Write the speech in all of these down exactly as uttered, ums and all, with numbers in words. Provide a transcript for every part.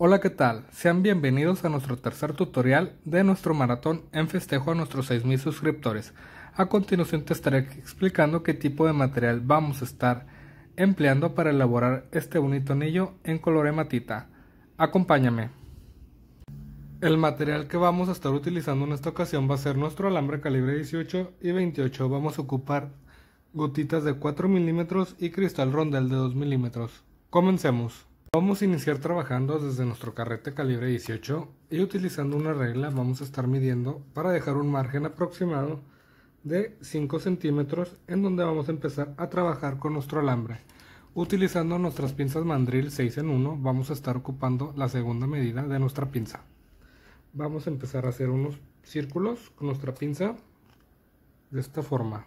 Hola, ¿qué tal? Sean bienvenidos a nuestro tercer tutorial de nuestro maratón en festejo a nuestros seis mil suscriptores. A continuación te estaré explicando qué tipo de material vamos a estar empleando para elaborar este bonito anillo en color hematita. Acompáñame. El material que vamos a estar utilizando en esta ocasión va a ser nuestro alambre calibre dieciocho y veintiocho. Vamos a ocupar gotitas de cuatro milímetros y cristal rondel de dos milímetros. Comencemos. Vamos a iniciar trabajando desde nuestro carrete calibre dieciocho y utilizando una regla vamos a estar midiendo para dejar un margen aproximado de cinco centímetros en donde vamos a empezar a trabajar con nuestro alambre. Utilizando nuestras pinzas mandril seis en uno vamos a estar ocupando la segunda medida de nuestra pinza. Vamos a empezar a hacer unos círculos con nuestra pinza de esta forma.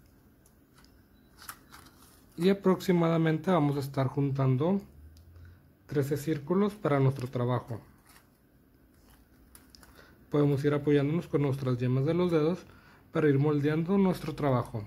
Y aproximadamente vamos a estar juntando trece círculos para nuestro trabajo. Podemos ir apoyándonos con nuestras yemas de los dedos para ir moldeando nuestro trabajo.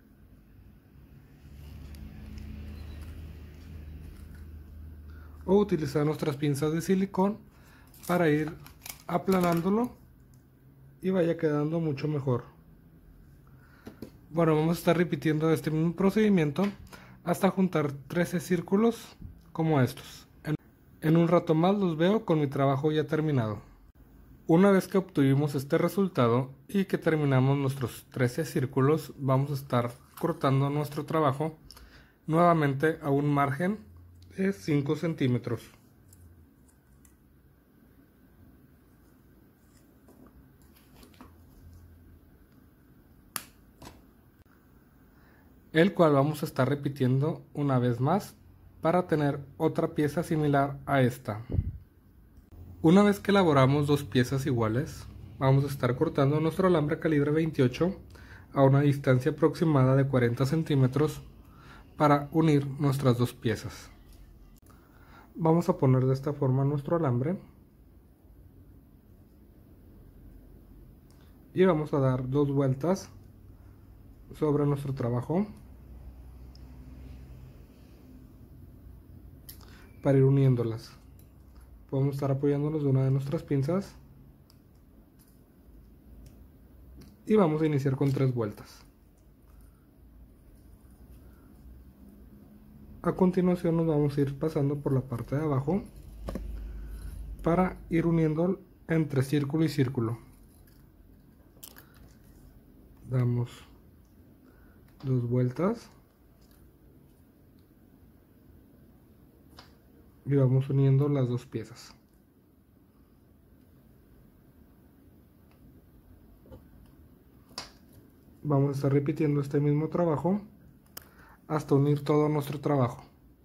O utilizar nuestras pinzas de silicón para ir aplanándolo y vaya quedando mucho mejor. Bueno, vamos a estar repitiendo este mismo procedimiento hasta juntar trece círculos como estos. En un rato más los veo con mi trabajo ya terminado. Una vez que obtuvimos este resultado y que terminamos nuestros trece círculos, vamos a estar cortando nuestro trabajo nuevamente a un margen de cinco centímetros. El cual vamos a estar repitiendo una vez más para tener otra pieza similar a esta. Una vez que elaboramos dos piezas iguales, vamos a estar cortando nuestro alambre calibre veintiocho a una distancia aproximada de cuarenta centímetros para unir nuestras dos piezas. Vamos a poner de esta forma nuestro alambre y vamos a dar dos vueltas sobre nuestro trabajo para ir uniéndolas. Podemos estar apoyándonos de una de nuestras pinzas y vamos a iniciar con tres vueltas. A continuación nos vamos a ir pasando por la parte de abajo para ir uniendo entre círculo y círculo. Damos dos vueltas y vamos uniendo las dos piezas. Vamos a estar repitiendo este mismo trabajo hasta unir todo nuestro trabajo.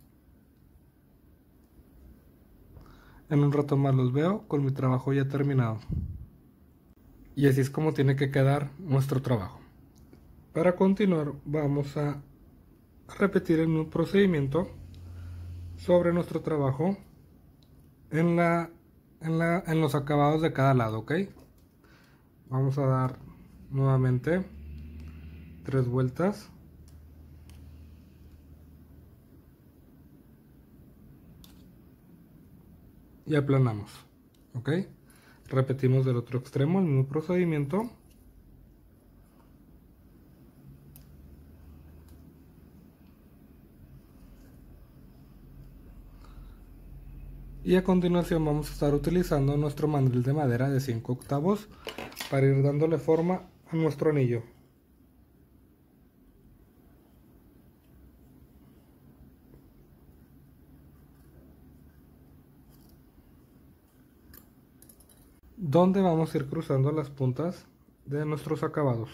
En un rato más los veo con mi trabajo ya terminado. Y así es como tiene que quedar nuestro trabajo. Para continuar vamos a repetir el mismo procedimiento sobre nuestro trabajo en, la, en, la, en los acabados de cada lado, ¿ok? Vamos a dar nuevamente tres vueltas y aplanamos, ¿ok? Repetimos del otro extremo el mismo procedimiento. Y a continuación vamos a estar utilizando nuestro mandril de madera de cinco octavos para ir dándole forma a nuestro anillo. Donde vamos a ir cruzando las puntas de nuestros acabados.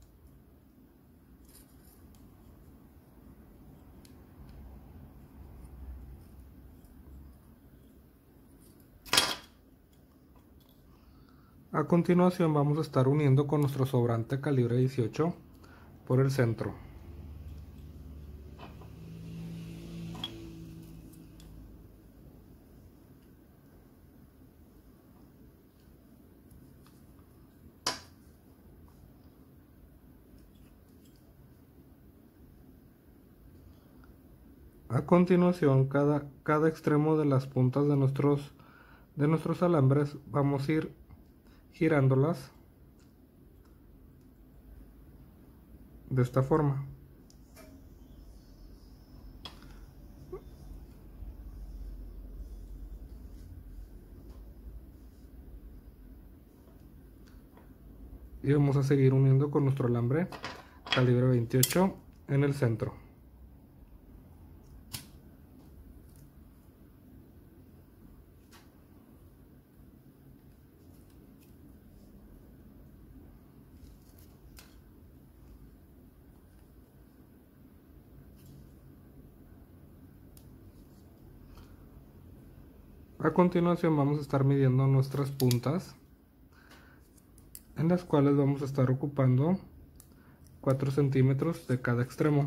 A continuación vamos a estar uniendo con nuestro sobrante calibre dieciocho por el centro. A continuación cada, cada extremo de las puntas de nuestros de nuestros alambres vamos a ir girándolas de esta forma. Y vamos a seguir uniendo con nuestro alambre calibre veintiocho en el centro. A continuación vamos a estar midiendo nuestras puntas, en las cuales vamos a estar ocupando cuatro centímetros de cada extremo.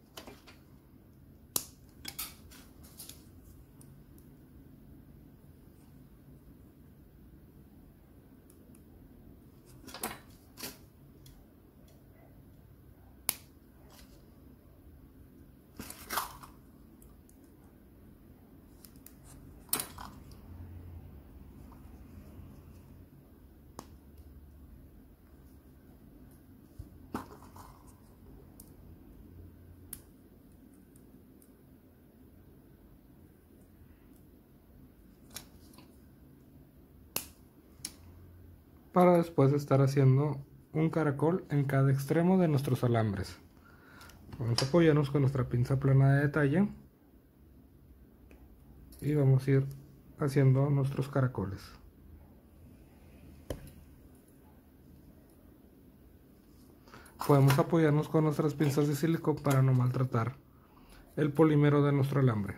Para después estar haciendo un caracol en cada extremo de nuestros alambres. Vamos a apoyarnos con nuestra pinza plana de detalle y vamos a ir haciendo nuestros caracoles. Podemos apoyarnos con nuestras pinzas de silicón para no maltratar el polímero de nuestro alambre.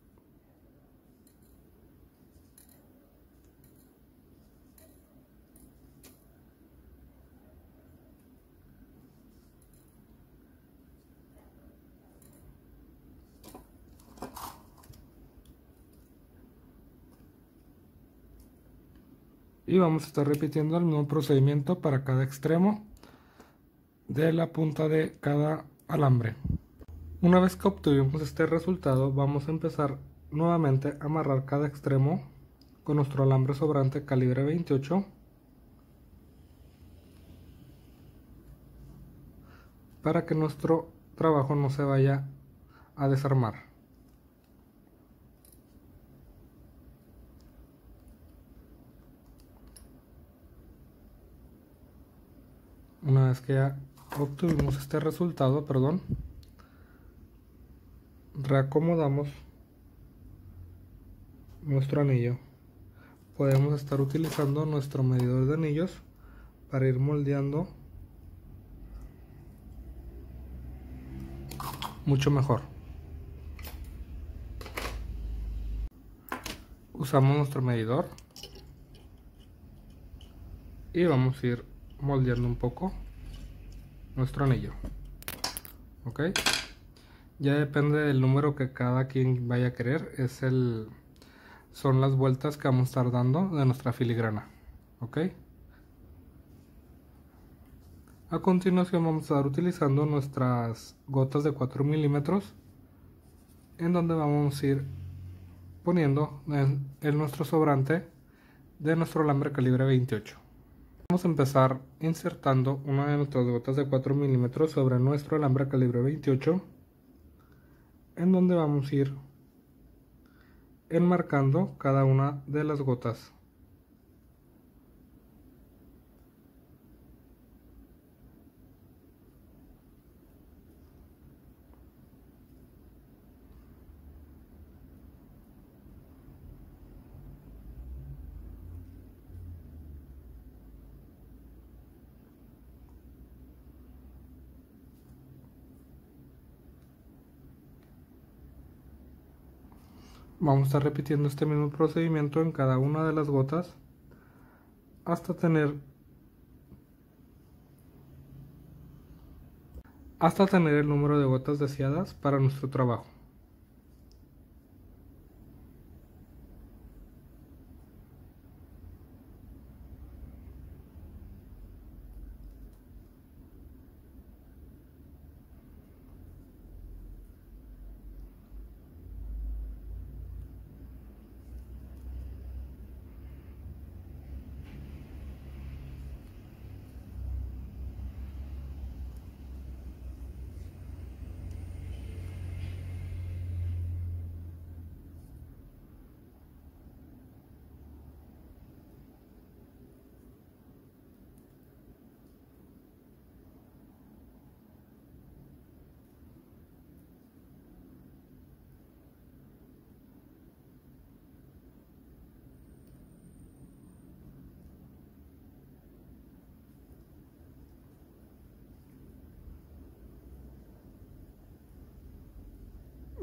Y vamos a estar repitiendo el mismo procedimiento para cada extremo de la punta de cada alambre. Una vez que obtuvimos este resultado, vamos a empezar nuevamente a amarrar cada extremo con nuestro alambre sobrante calibre veintiocho para que nuestro trabajo no se vaya a desarmar. Una vez que ya obtuvimos este resultado, perdón, reacomodamos nuestro anillo. Podemos estar utilizando nuestro medidor de anillos para ir moldeando mucho mejor. Usamos nuestro medidor y vamos a ir moldeando un poco nuestro anillo. Ok, ya depende del número que cada quien vaya a querer, es el son las vueltas que vamos a estar dando de nuestra filigrana. Ok, a continuación vamos a estar utilizando nuestras gotas de cuatro milímetros, en donde vamos a ir poniendo en, en nuestro sobrante de nuestro alambre calibre veintiocho. Vamos a empezar insertando una de nuestras gotas de cuatro milímetros sobre nuestro alambre calibre veintiocho, en donde vamos a ir enmarcando cada una de las gotas. Vamos a estar repitiendo este mismo procedimiento en cada una de las gotas hasta tener hasta tener el número de gotas deseadas para nuestro trabajo.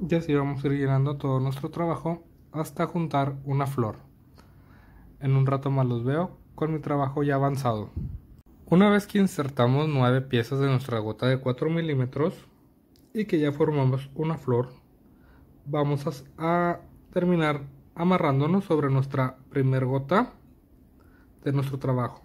Y así vamos a ir llenando todo nuestro trabajo hasta juntar una flor. En un rato más los veo con mi trabajo ya avanzado. Una vez que insertamos nueve piezas de nuestra gota de cuatro milímetros y que ya formamos una flor, vamos a, a terminar amarrándonos sobre nuestra primer gota de nuestro trabajo.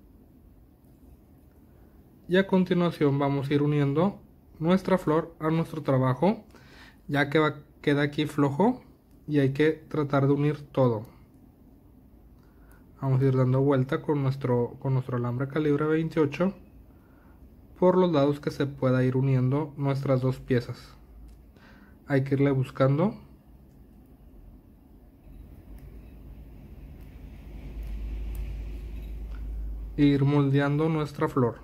Y a continuación vamos a ir uniendo nuestra flor a nuestro trabajo, ya que va, queda aquí flojo y hay que tratar de unir todo. Vamos a ir dando vuelta con nuestro, con nuestro alambre calibre veintiocho por los lados que se pueda ir uniendo nuestras dos piezas. Hay que irle buscando e ir moldeando nuestra flor.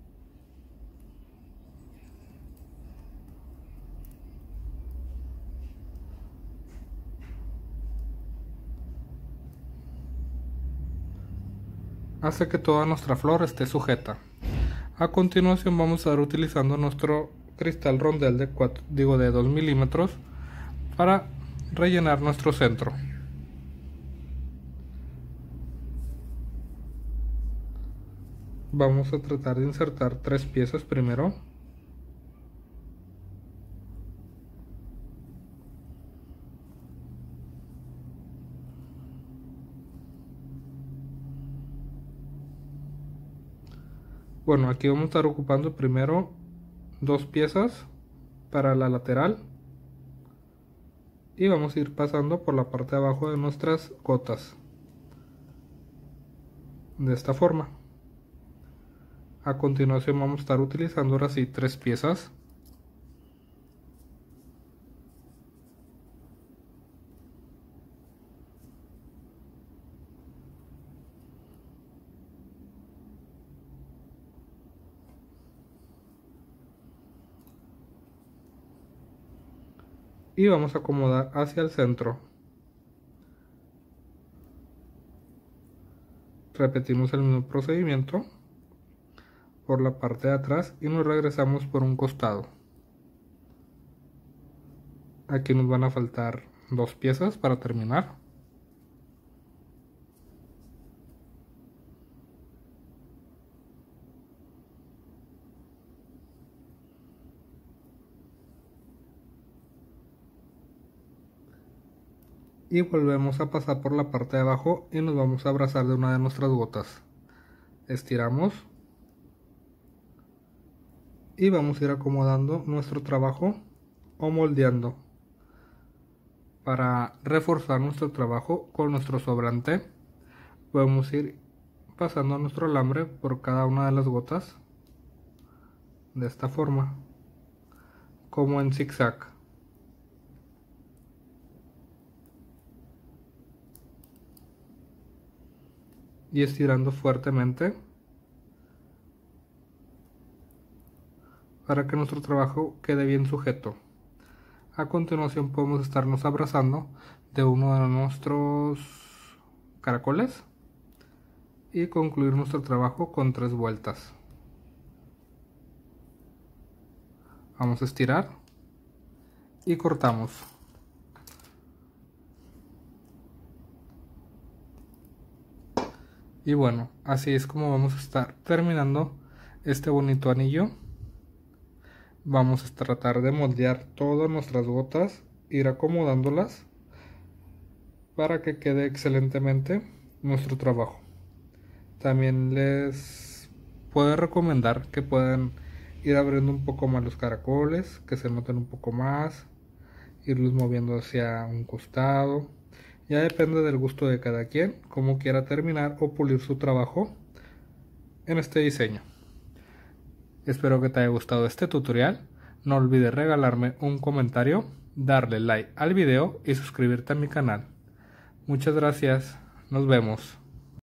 Hace que toda nuestra flor esté sujeta. A continuación vamos a estar utilizando nuestro cristal rondel de, cuatro, digo de dos milímetros para rellenar nuestro centro. Vamos a tratar de insertar tres piezas primero. Bueno, aquí vamos a estar ocupando primero dos piezas para la lateral y vamos a ir pasando por la parte de abajo de nuestras gotas de esta forma. A continuación vamos a estar utilizando ahora sí tres piezas. Y vamos a acomodar hacia el centro. Repetimos el mismo procedimiento por la parte de atrás y nos regresamos por un costado. Aquí nos van a faltar dos piezas para terminar. Y volvemos a pasar por la parte de abajo y nos vamos a abrazar de una de nuestras gotas. Estiramos y vamos a ir acomodando nuestro trabajo o moldeando para reforzar nuestro trabajo con nuestro sobrante. Podemos ir pasando nuestro alambre por cada una de las gotas de esta forma, como en zigzag. Y estirando fuertemente para que nuestro trabajo quede bien sujeto. A continuación podemos estarnos abrazando de uno de nuestros caracoles y concluir nuestro trabajo con tres vueltas. Vamos a estirar y cortamos. Y bueno, así es como vamos a estar terminando este bonito anillo. Vamos a tratar de moldear todas nuestras gotas, ir acomodándolas para que quede excelentemente nuestro trabajo. También les puedo recomendar que puedan ir abriendo un poco más los caracoles, que se noten un poco más, irlos moviendo hacia un costado. Ya depende del gusto de cada quien, cómo quiera terminar o pulir su trabajo en este diseño. Espero que te haya gustado este tutorial. No olvides regalarme un comentario, darle like al video y suscribirte a mi canal. Muchas gracias. Nos vemos.